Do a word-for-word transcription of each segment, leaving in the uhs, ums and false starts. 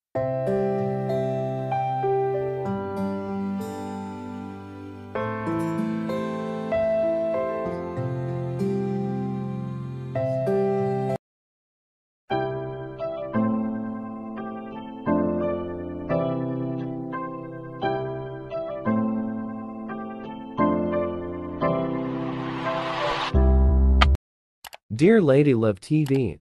Dear Lady Love T V.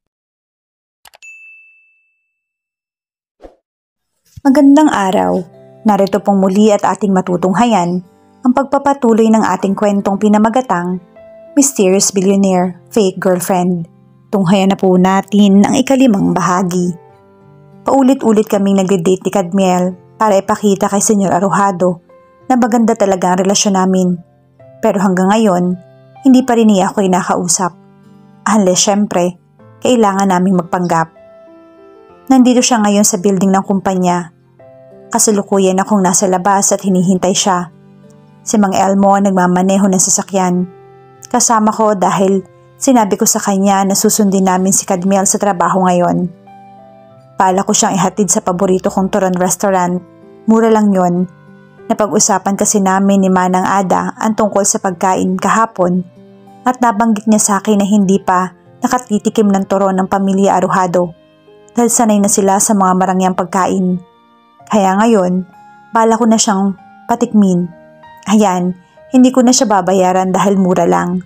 Magandang araw. Narito pong muli at ating matutunghayan ang pagpapatuloy ng ating kwentong pinamagatang Mysterious Billionaire, Fake Girlfriend. Tunghayan na po natin ang ikalimang bahagi. Paulit-ulit kaming nag-date ni Cadmiel para ipakita kay Senyor Arojado na maganda talaga ang relasyon namin. Pero hanggang ngayon, hindi pa rin niya ako kinakausap. Unless syempre, kailangan naming magpanggap. Nandito siya ngayon sa building ng kumpanya. Kasalukuyan akong nasa labas at hinihintay siya. Si Mang Elmo nagmamaneho ng sasakyan. Kasama ko dahil sinabi ko sa kanya na susundin namin si Cadmiel sa trabaho ngayon. Pala ko siyang ihatid sa paborito kong Turon restaurant. Mura lang yon. Napag-usapan kasi namin ni Manang Ada ang tungkol sa pagkain kahapon. At nabanggit niya sa akin na hindi pa nakatitikim ng turon ng pamilya Arojado dahil sanay na sila sa mga marangyang pagkain. Kaya ngayon, bala ko na siyang patikmin. Ayan, hindi ko na siya babayaran dahil mura lang.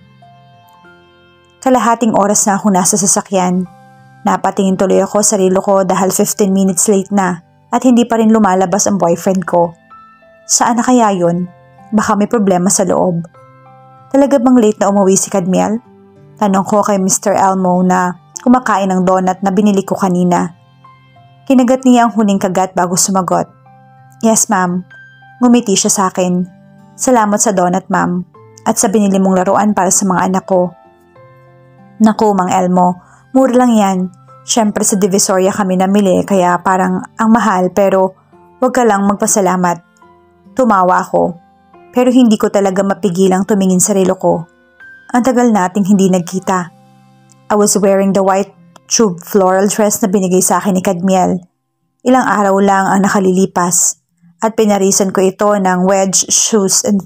Kalahating oras na ako nasa sasakyan. Napatingin tuloy ako sa relo ko dahil fifteen minutes late na at hindi pa rin lumalabas ang boyfriend ko. Saan na kaya yun? Baka may problema sa loob. Talaga bang late na umuwi si Cadmiel? Tanong ko kay Mister Elmo na kumakain ng donut na binili ko kanina. Kinagat niya ang huling kagat bago sumagot. Yes ma'am. Ngumiti siya sa akin. Salamat sa donut ma'am at sa binili mong laruan para sa mga anak ko. Naku Mang Elmo, mura lang yan. Siyempre sa Divisoria kami namili kaya parang ang mahal pero wag ka lang magpasalamat. Tumawa ako. Pero hindi ko talaga mapigilang tumingin sa relo ko. Ang tagal nating hindi nagkita. I was wearing the white tube floral dress na binigay sa akin ni Cadmiel. Ilang araw lang ang nakalilipas at pinarisan ko ito ng wedge shoes and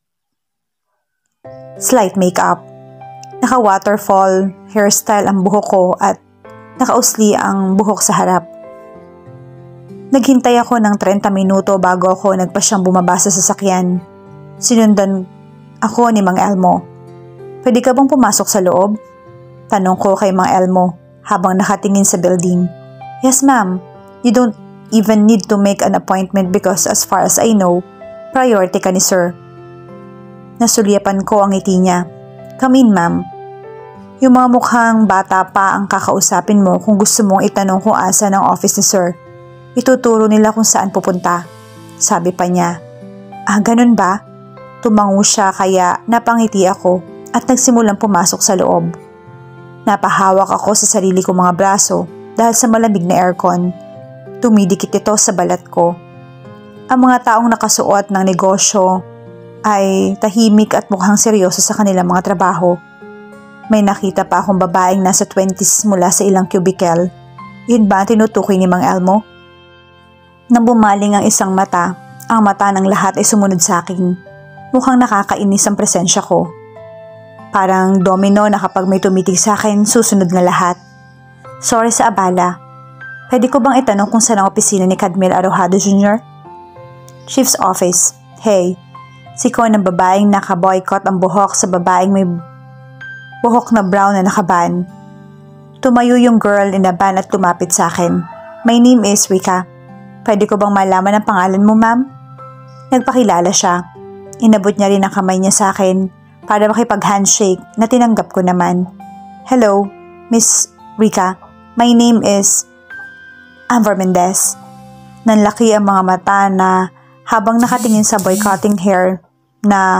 slight makeup. Naka-waterfall hairstyle ang buhok ko at nakausli ang buhok sa harap. Naghintay ako ng thirty minuto bago ako nagpasyang bumaba sa sasakyan. Sinundan ako ni Mang Elmo. Pwede ka bang pumasok sa loob? Tanong ko kay Mang Elmo habang nakatingin sa building. Yes ma'am, you don't even need to make an appointment because as far as I know, priority ka ni sir. Nasulyapan ko ang ngiti niya. Come in ma'am. Yung mga mukhang bata pa ang kakausapin mo kung gusto mong itanong kung asa ng office ni sir. Ituturo nila kung saan pupunta. Sabi pa niya. Ah, ganun ba? Tumango siya kaya napangiti ako at nagsimulang pumasok sa loob. Napahawak ako sa sarili kong mga braso dahil sa malamig na aircon. Tumidikit ito sa balat ko. Ang mga taong nakasuot ng negosyo ay tahimik at mukhang seryoso sa kanilang mga trabaho. May nakita pa akong babaeng nasa twenties mula sa ilang cubicle. Yun ba ang tinutukoy ni Mang Elmo? Nang bumaling ang isang mata, ang mata ng lahat ay sumunod sa akin. Mukhang nakakainis ang presensya ko. Parang domino na kapag may tumitig sa akin, susunod na lahat. Sorry sa abala. Pwede ko bang itanong kung saan ang opisina ni Cadmiel Arojado Junior? Chief's office. Hey, siko ng babaeng naka-boycott ang buhok sa babaeng may buhok na brown na nakaban. Tumayo yung girl in a van at lumapit sa akin. My name is Rika. Pwede ko bang malaman ang pangalan mo, ma'am? Nagpakilala siya. Inabot niya rin ang kamay niya sa akin para makipag-handshake na tinanggap ko naman. Hello, Miss Rika. My name is Amber Mendez. Nanlaki ang mga mata na habang nakatingin sa boycotting hair na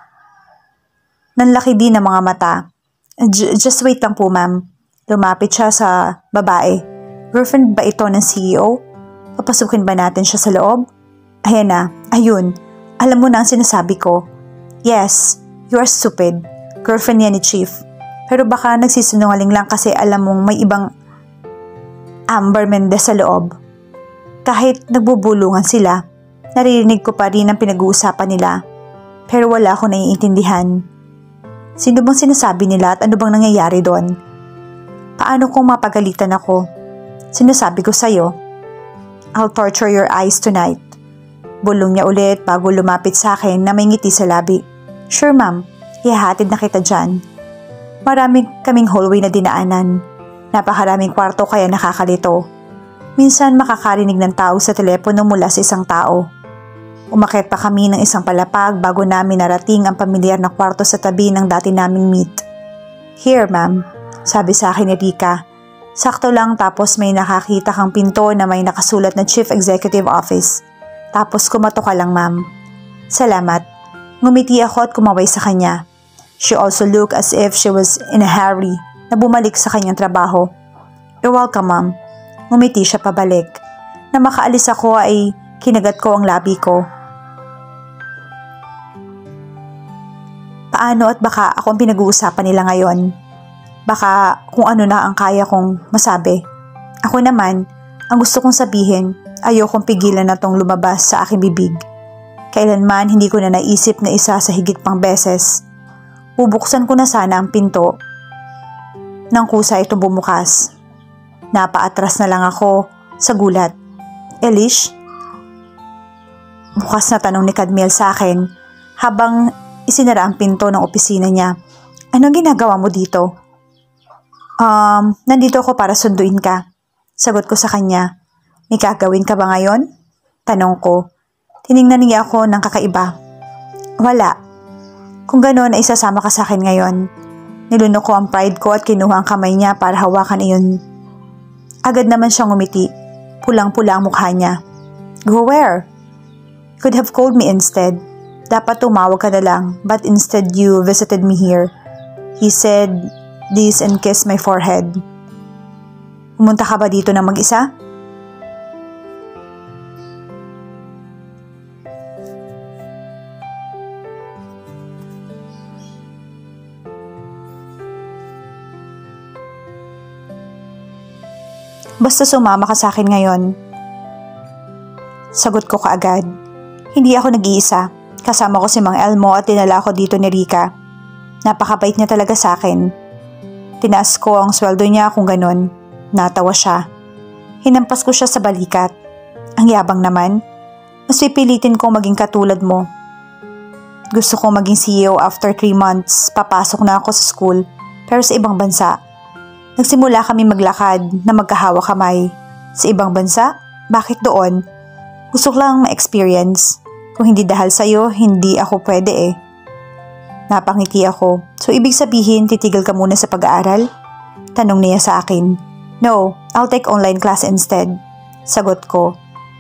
nanlaki din ang mga mata. J- just wait lang po ma'am. Lumapit siya sa babae. Girlfriend ba ito ng C E O? Papasukin ba natin siya sa loob? Ayan na, ayun. Alam mo na ang sinasabi ko. Yes, you are stupid. Girlfriend niya ni Chief. Pero baka nagsisinungaling lang kasi alam mong may ibang Amber Mendez sa loob. Kahit nagbubulungan sila, naririnig ko pa rin ang pinag-uusapan nila. Pero wala akong naiintindihan. Sino bang sinasabi nila at ano bang nangyayari doon? Paano kung mapagalitan ako? Sinasabi ko sa'yo, I'll torture your eyes tonight. Bulong niya ulit bago lumapit sa akin na may ngiti sa labi. Sure ma'am, ihahatid na kita dyan. Maraming kaming hallway na dinaanan. Napakaraming kwarto kaya nakakalito. Minsan makakarinig ng tao sa telepono mula sa isang tao. Umakyat pa kami ng isang palapag bago namin narating ang pamilyar na kwarto sa tabi ng dati naming meet. Here ma'am, sabi sa akin ni Rika. Sakto lang tapos may nakakita kang pinto na may nakasulat na Chief Executive Office. Tapos kumato ka lang ma'am. Salamat. Ngumiti ako at kumaway sa kanya. She also looked as if she was in a hurry na bumalik sa kanyang trabaho. You're welcome ma'am. Ngumiti siya pabalik. Na makaalis ako ay kinagat ko ang labi ko. Paano at baka ako ang pinag-uusapan nila ngayon? Baka kung ano na ang kaya kong masabi. Ako naman, ang gusto kong sabihin, ayokong pigilan na tong lumabas sa aking bibig. Kailanman hindi ko na naisip na isa sa higit pang beses. Bubuksan ko na sana ang pinto. Nang kusa ito bumukas. Napaatras na lang ako sa gulat. Elish? Bukas na tanong ni Cadmiel sa akin habang isinara ang pinto ng opisina niya. Anong ginagawa mo dito? Um, nandito ako para sunduin ka. Sagot ko sa kanya. May gagawin ka ba ngayon? Tanong ko. Tiningnan niya ako ng kakaiba. Wala. Kung gano'n ay isasama ka sa akin ngayon. Nilunok ko ang pride ko at kinuha ang kamay niya para hawakan iyon. Agad naman siyang ngumiti. Pulang-pula ang mukha niya. Go where? Could have called me instead. Dapat tumawag ka na lang, but instead you visited me here. He said this and kissed my forehead. Pumunta ka ba dito ng mag-isa? Basta sumama ka sa akin ngayon. Sagot ko kaagad. Hindi ako nag-iisa. Kasama ko si Mang Elmo at dinala ko dito ni Rika. Napakabait niya talaga sa akin. Tinaas ko ang sweldo niya kung ganun. Natawa siya. Hinampas ko siya sa balikat. Ang yabang naman. Mas pipilitin kong maging katulad mo. Gusto kong maging C E O after three months. Papasok na ako sa school pero sa ibang bansa. Nagsimula kami maglakad na magkahawa kamay. Sa ibang bansa? Bakit doon? Gusto ko lang ma-experience. Kung hindi dahil sa'yo, hindi ako pwede eh. Napangiti ako. So ibig sabihin, titigil ka muna sa pag-aaral? Tanong niya sa akin. No, I'll take online class instead. Sagot ko.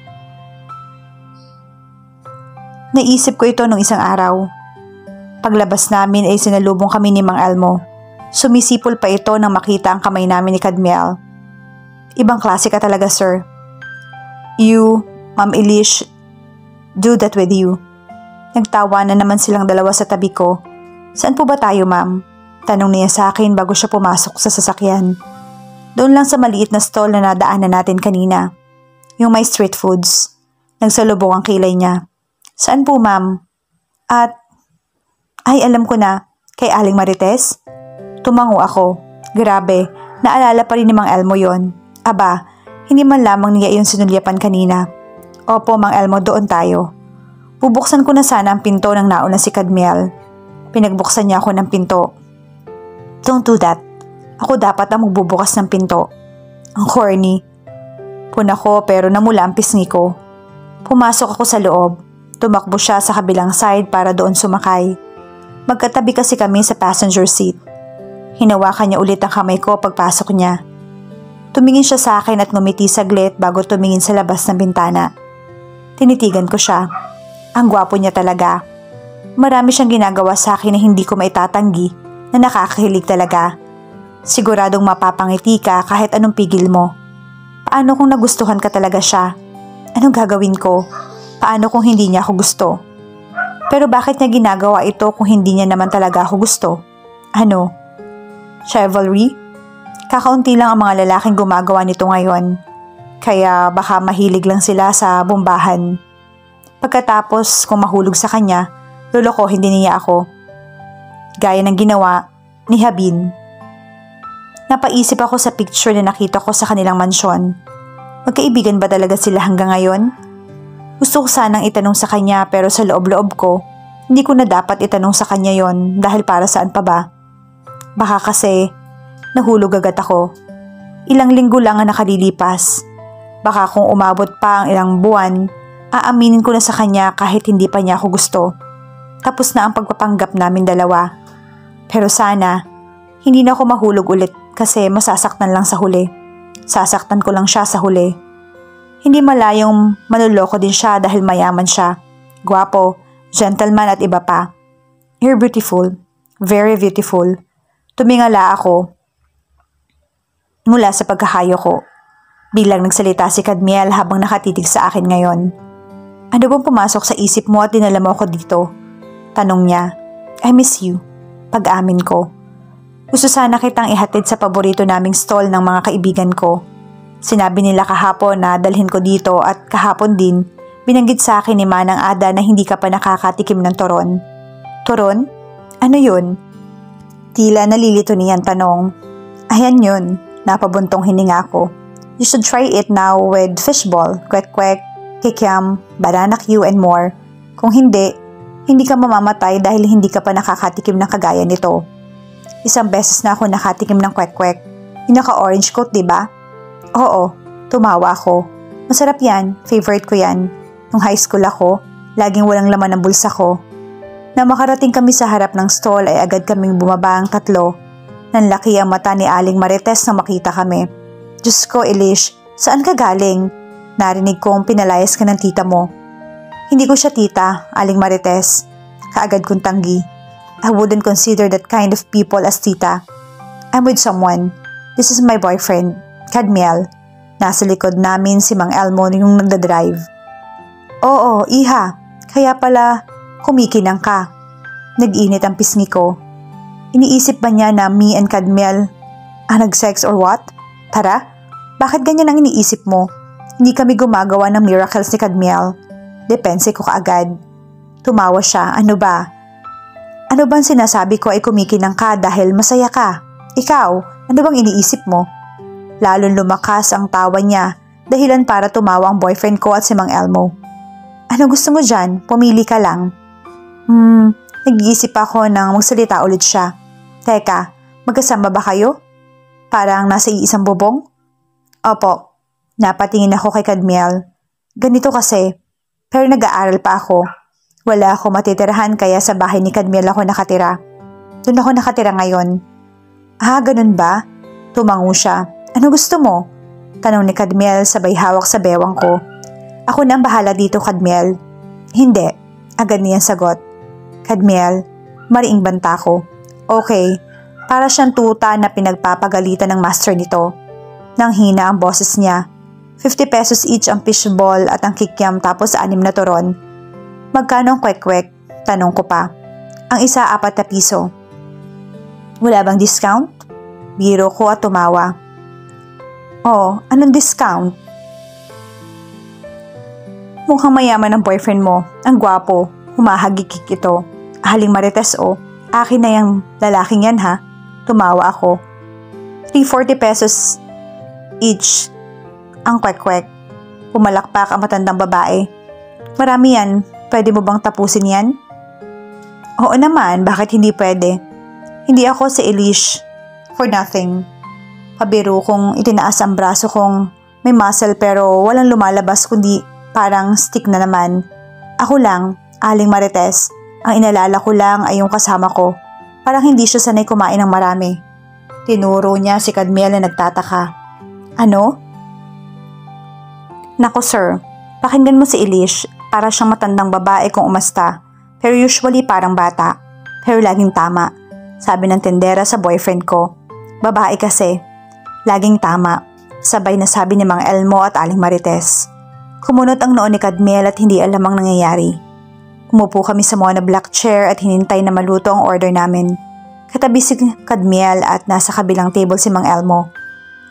Naisip ko ito nung isang araw. Paglabas namin ay sinalubong kami ni Mang Elmo. Sumisipol pa ito nang makita ang kamay namin ni Cadmiel. Ibang klase ka talaga, sir. You, Ma'am Elish, do that with you. Nagtawa na naman silang dalawa sa tabi ko. Saan po ba tayo, ma'am? Tanong niya sa akin bago siya pumasok sa sasakyan. Doon lang sa maliit na stall na nadaanan natin kanina. Yung may street foods. Nagsalubong ang kilay niya. Saan po, ma'am? At, ay alam ko na, kay Aling Marites? Tumango ako. Grabe, naalala pa rin ni Mang Elmo yon. Aba, hindi man lamang niya iyon sinulyapan kanina. Opo, Mang Elmo, doon tayo. Bubuksan ko na sana ang pinto ng nauna si Cadmiel. Pinagbuksan niya ako ng pinto. Don't do that. Ako dapat ang magbubukas ng pinto. Ang corny. Puna ko pero namula ang pisngi ko. Pumasok ako sa loob. Tumakbo siya sa kabilang side para doon sumakay. Magkatabi kasi kami sa passenger seat. Hinawakan niya ulit ang kamay ko pagpasok niya. Tumingin siya sa akin at ngumiti saglit bago tumingin sa labas ng bintana. Tinitigan ko siya. Ang gwapo niya talaga. Marami siyang ginagawa sa akin na hindi ko maitatanggi na nakakahilig talaga. Siguradong mapapangiti ka kahit anong pigil mo. Paano kung nagustuhan ka talaga siya? Anong gagawin ko? Paano kung hindi niya ako gusto? Pero bakit niya ginagawa ito kung hindi niya naman talaga ako gusto? Ano? Chivalry? Kakaunti lang ang mga lalaking gumagawa nito ngayon. kaya baka mahilig lang sila sa bombahan. Pagkatapos kung mahulog sa kanya, lolokohin din niya ako. Gaya ng ginawa ni Habin. Napaisip ako sa picture na nakita ko sa kanilang mansyon. Magkaibigan ba talaga sila hanggang ngayon? Gusto ko sanang itanong sa kanya pero sa loob-loob ko, hindi ko na dapat itanong sa kanya yon dahil para saan pa ba? Baka kasi nahulog agad ako. Ilang linggo lang ang nakalilipas. Baka kung umabot pa ang ilang buwan, aaminin ko na sa kanya kahit hindi pa niya ako gusto. Tapos na ang pagpapanggap namin dalawa. Pero sana, hindi na ako mahulog ulit kasi masasaktan lang sa huli. Sasaktan ko lang siya sa huli. Hindi malayong manloloko din siya dahil mayaman siya. Gwapo, gentleman at iba pa. You're beautiful. Very beautiful. Tumingala ako mula sa pagkahayo ko. Bilang nagsalita si Cadmiel habang nakatitig sa akin ngayon. Ano bang pumasok sa isip mo at dinala mo ako dito? Tanong niya. I miss you. Pag-amin ko. Gusto sana kitang ihatid sa paborito naming stall ng mga kaibigan ko. Sinabi nila kahapon na dalhin ko dito at kahapon din, binanggit sa akin ni Manang Ada na hindi ka pa nakakatikim ng turon. Turon? Ano yun? Tila nalilito niyan tanong. Ayan yun, napabuntong hininga ko. You should try it now with fishball, kwek-kwek, kikiam, banana Q and more. Kung hindi, hindi ka mamamatay dahil hindi ka pa nakakatikim ng kagaya nito. Isang beses na ako nakatikim ng kwek-kwek. Yung naka-orange coat, diba? Oo, tumawa ako. Masarap yan, favorite ko yan. Nung high school ako, laging walang laman ng bulsa ko. Na makarating kami sa harap ng stall ay agad kaming bumaba ang tatlo. Nanlaki ang mata ni Aling Marites na makita kami. Diyos ko, Elish, saan ka galing? Narinig kong pinalayas ka ng tita mo. Hindi ko siya tita, Aling Marites. Kaagad kong tanggi. I wouldn't consider that kind of people as tita. I'm with someone. This is my boyfriend, Cadmiel. Nasa likod namin si Mang Elmo yung nagdadrive. Oo, iha. Kaya pala kumikinang ka. Nag-init ang pisngi ko. Iniisip ba niya na me and Cadmiel ang nag-sex or what? Tara, bakit ganyan ang iniisip mo? Hindi kami gumagawa ng miracles ni Cadmiel. Depense ko kaagad. Tumawa siya. Ano ba? Ano bang sinasabi ko ay kumikinang ka dahil masaya ka? Ikaw, ano bang iniisip mo? Lalong lumakas ang tawa niya, dahilan para tumawa ang boyfriend ko at si Mang Elmo. Ano gusto mo dyan? Pumili ka lang. Hmm, nag-iisip ako nang magsalita ulit siya. Teka, magkasama ba kayo? Parang nasa iisang bubong? Opo, napatingin ako kay Cadmiel. Ganito kasi, pero nag-aaral pa ako. Wala ako matitirahan kaya sa bahay ni Cadmiel ako nakatira. Doon ako nakatira ngayon. Ah, ganun ba? Tumango siya. Ano gusto mo? Tanong ni Cadmiel sabay hawak sa bewang ko. Ako na ang bahala dito, Cadmiel. Hindi. Agad niyan sagot. Cadmiel, mariing banta ko. Okay, para siyang tuta na pinagpapagalitan ng master nito. Nang hina ang boses niya. fifty pesos each ang fishball at ang kikiam tapos anim na turon. Magkano ang kwek-kwek? Tanong ko pa. Ang isa apat na piso. Wala bang discount? Biro ko at tumawa. Oh, anong discount? Mukhang mayaman ang boyfriend mo. Ang gwapo. Humahagikik ito. Aling Marites o. Akin na yung lalaking yan ha. Tumawa ako. three forty pesos each ang kwek-kwek. Pumalakpak ang matandang babae. Marami yan. Pwede mo bang tapusin yan? Oo naman, bakit hindi pwede? Hindi ako si Elish for nothing. Pabiro kong itinaas ang braso kong may muscle pero walang lumalabas kundi parang stick na naman. Ako lang, Aling Marites. Ang inalala ko lang ay yung kasama ko. Parang hindi siya sanay kumain ng marami. Tinuro niya si Cadmiel na nagtataka. Ano? Nako sir, pakinggan mo si Elish. Para siyang matandang babae kung umasta. Pero usually parang bata. Pero laging tama. Sabi ng tendera sa boyfriend ko. Babae kasi. Laging tama. Sabay na sabi ni Mang Elmo at Aling Marites. Kumunot ang noon ni Cadmiel at hindi alam ang nangyayari. Umupo kami sa mga black chair at hinintay na maluto ang order namin. Katabi si Cadmiel at nasa kabilang table si Mang Elmo.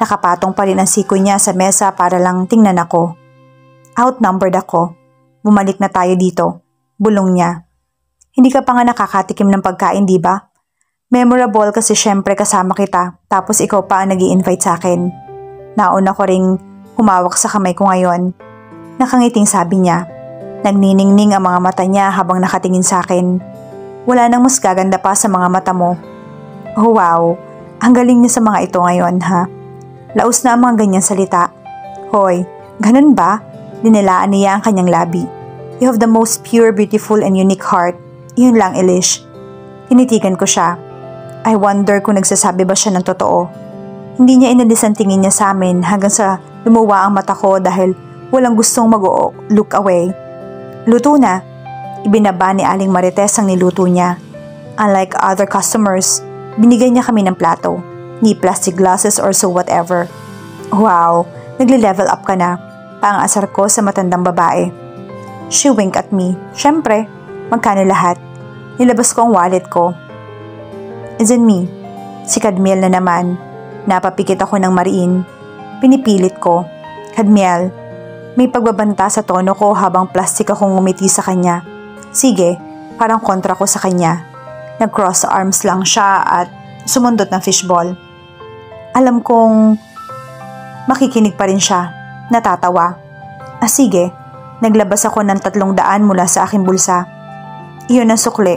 Nakapatong pa rin ang sikoy niya sa mesa para lang tingnan ako. Outnumbered ako. Bumalik na tayo dito. Bulong niya. Hindi ka pa nga nakakatikim ng pagkain, di ba? Memorable kasi syempre kasama kita, tapos ikaw pa ang nag-i-invite sa akin. Nauna ko ring humawak sa kamay ko ngayon. Nakangiting sabi niya. Nagniningning ang mga mata niya habang nakatingin sa akin. Wala nang mas gaganda pa sa mga mata mo. Oh wow, ang galing niya sa mga ito ngayon ha. Laos na ang mga ganyang salita. Hoy, ganun ba? Dinilaan niya ang kanyang labi. You have the most pure, beautiful, and unique heart. Yun lang, Elish. Tinitigan ko siya. I wonder kung nagsasabi ba siya ng totoo. Hindi niya inalis ang tingin niya sa amin hanggang sa lumuwa ang mata ko dahil walang gustong mag-look away. Luto na. Ibinaba ni Aling Marites ang niluto niya. Unlike other customers, binigay niya kami ng plato. Ni plastic glasses or so whatever. Wow, nagle-level up ka na. Pang-asar ko sa matandang babae. She winked at me. Syempre, magkano lahat? Nilabas ko ang wallet ko. Isn't me? Si Cadmiel na naman. Napapikit ako ng mariin. Pinipilit ko. Cadmiel, may pagbabanta sa tono ko habang plastic akong ngumiti sa kanya. Sige, parang kontra ko sa kanya. Nag-cross arms lang siya at sumundot ng fishball. Alam kong makikinig pa rin siya. Natatawa. Ah sige, naglabas ako ng tatlong daan mula sa aking bulsa. Iyon ang sukli.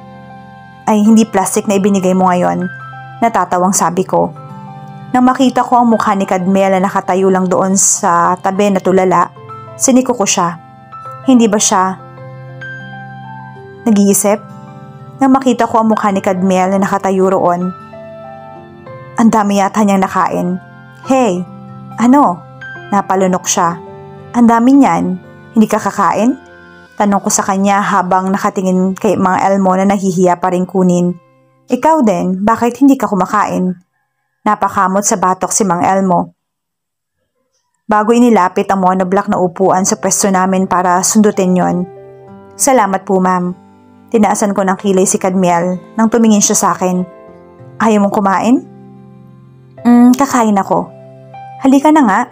Ay hindi plastic na ibinigay mo ngayon. Natatawang sabi ko. Nang makita ko ang mukha ni Cadmiel na nakatayo lang doon sa tabi na tulala, siniko ko siya. Hindi ba siya nag-iisip? Nang makita ko ang mukha ni Cadmiel na nakatayo roon, ang dami yata niyang nakain. Hey, ano? Napalunok siya. Ang dami niyan, hindi ka kakain? Tanong ko sa kanya habang nakatingin kay Mang Elmo na nahihiya pa rin kunin. Ikaw din, bakit hindi ka kumakain? Napakamot sa batok si Mang Elmo. Bago inilapit ang monoblock na upuan sa pwesto namin para sundutin yon. Salamat po ma'am. Tinaasan ko ng kilay si Cadmiel nang tumingin siya sa akin. Ayaw mong kumain? Hmm, kakain ako. Halika na nga.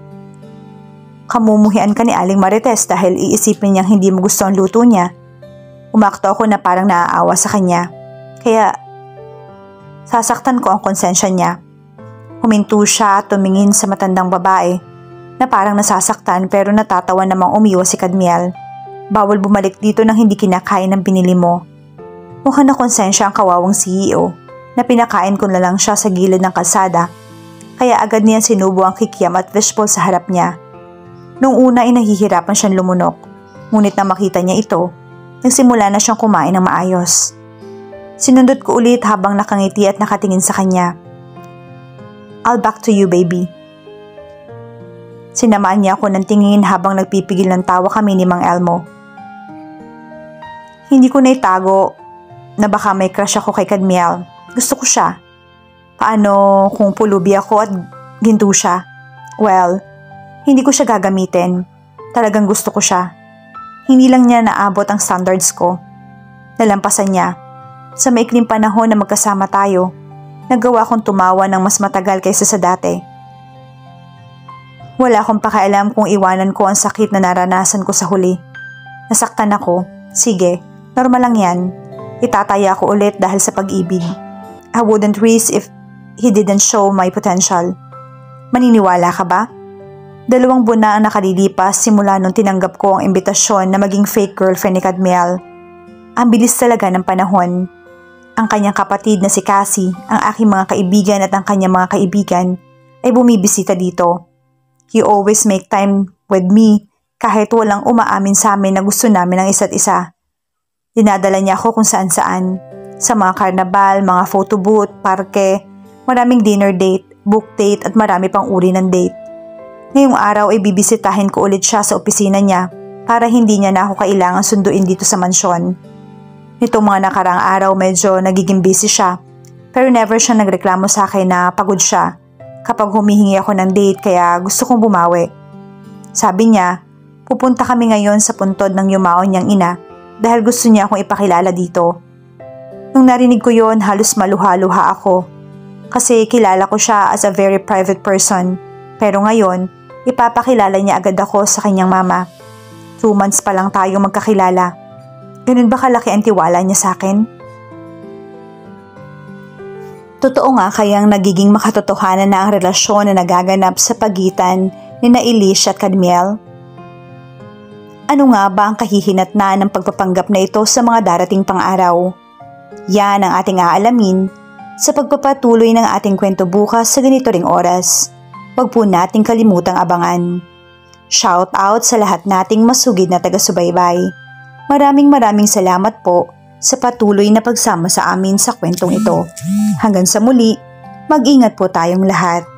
Kamumuhian ka ni Aling Marites dahil iisipin niyang hindi mo gusto ang luto niya. Umakto ako na parang naaawa sa kanya. Kaya sasaktan ko ang konsensya niya. Huminto siya at tumingin sa matandang babae na parang nasasaktan pero natatawa namang umiwas si Cadmiel. Bawal bumalik dito nang hindi kinakain ng binili mo. Mukhang na konsensya ang kawawang C E O na pinakain ko na lang siya sa gilid ng kalsada. Kaya agad niya sinubo ang kikiam at fishbowl sa harap niya. Noong una ay nahihirapan siyang lumunok. Ngunit na makita niya ito, nagsimula na siyang kumain ng maayos. Sinundot ko ulit habang nakangiti at nakatingin sa kanya. I'll back to you, baby. Sinamaan niya ako ng tingin habang nagpipigil ng tawa kami ni Mang Elmo. Hindi ko na itago na baka may crush ako kay Cadmiel. Gusto ko siya. Paano kung pulubi ako at ginto siya? Well, hindi ko siya gagamitin. Talagang gusto ko siya. Hindi lang niya naabot ang standards ko. Nalampasan niya. Sa maikling panahon na magkasama tayo, nagawa kong tumawa ng mas matagal kaysa sa dati. Wala akong pakialam kung iwanan ko ang sakit na naranasan ko sa huli. Nasaktan ako. Sige, normal lang yan. Itataya ko ulit dahil sa pag-ibig. I wouldn't risk if he didn't show my potential. Maniniwala ka ba? Dalawang buwan na ang nakalilipas simula nung tinanggap ko ang imbitasyon na maging fake girlfriend ni Cadmiel. Ang bilis talaga ng panahon. Ang kanyang kapatid na si Cassie, ang aking mga kaibigan at ang kanyang mga kaibigan ay bumibisita dito. He always make time with me kahit walang umaamin sa amin na gusto namin ang isa't isa. Dinadala niya ako kung saan-saan. Sa mga karnabal, mga photo booth, parke, maraming dinner date, book date at marami pang uri ng date. Ngayong araw ay bibisitahin ko ulit siya sa opisina niya para hindi niya na ako kailangan sunduin dito sa mansyon. Nitong mga nakaraang araw medyo nagiging busy siya pero never siya nagreklamo sa akin na pagod siya kapag humihingi ako ng date kaya gusto kong bumawi. Sabi niya, pupunta kami ngayon sa puntod ng yumaon niyang ina dahil gusto niya akong ipakilala dito. Nung narinig ko yon halos maluha-luha ako. kasi kilala ko siya as a very private person. Pero ngayon, ipapakilala niya agad ako sa kanyang mama. Two months pa lang tayo magkakilala. Ganun ba kalaki ang tiwala niya sa akin? Totoo nga kayang nagiging makatotohanan na ang relasyon na nagaganap sa pagitan ni na Elish at Cadmiel? Ano nga ba ang kahihinatnan ng pagpapanggap na ito sa mga darating pang araw? Yan ang ating aalamin sa pagpapatuloy ng ating kwento bukas sa ganito ring oras. Huwag po nating kalimutang abangan. Shout out sa lahat nating masugid na taga-subaybay. Maraming maraming salamat po sa patuloy na pagsama sa amin sa kwentong ito. Hanggang sa muli, mag-ingat po tayong lahat.